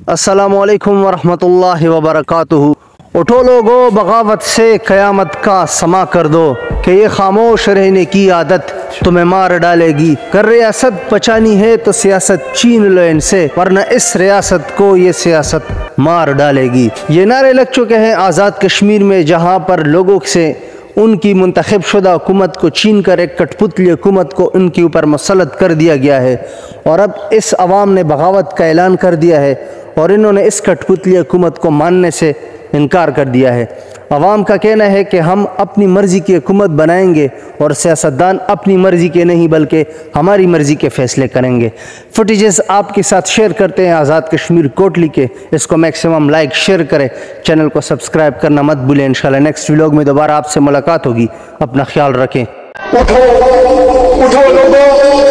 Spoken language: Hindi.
अस्सलामुअलैकुम वरहमतुल्लाहि वबरकातुहू। उठो लोगो बगावत से क़यामत का समा कर दो कि ये खामोश रहने की आदत तुम्हें मार डालेगी। कर रियासत बचानी है तो सियासत छीन लो इनसे, वरना इस रियासत को ये सियासत मार डालेगी। ये नारे लग चुके हैं आज़ाद कश्मीर में, जहाँ पर लोगों से उनकी मुंतखब शुदा हुकूमत को छीन कर एक कठपुतली हुकूमत को उनके ऊपर मुसल्लत कर दिया गया है। और अब इस अवाम ने बगावत का ऐलान कर दिया है और इन्होंने इस कठपुतली हुकूमत को मानने से इनकार कर दिया है। अवाम का कहना है कि हम अपनी मर्ज़ी की हुकूमत बनाएंगे और सियासतदान अपनी मर्ज़ी के नहीं बल्कि हमारी मर्ज़ी के फ़ैसले करेंगे। फुटेजेस आपके साथ शेयर करते हैं आज़ाद कश्मीर कोटली के। इसको मैक्सिमम लाइक शेयर करें, चैनल को सब्सक्राइब करना मत भूलें। इंशाल्लाह नेक्स्ट व्लॉग में दोबारा आपसे मुलाकात होगी। अपना ख्याल रखें। उठो उठो लोगों,